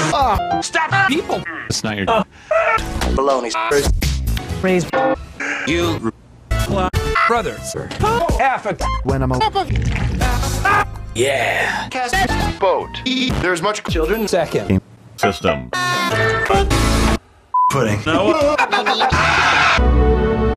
Stop people. It's not your Baloney. Raise You brother, sir. Half a when I'm a yeah. Boat. There's much children. Second. system. Pudding. No.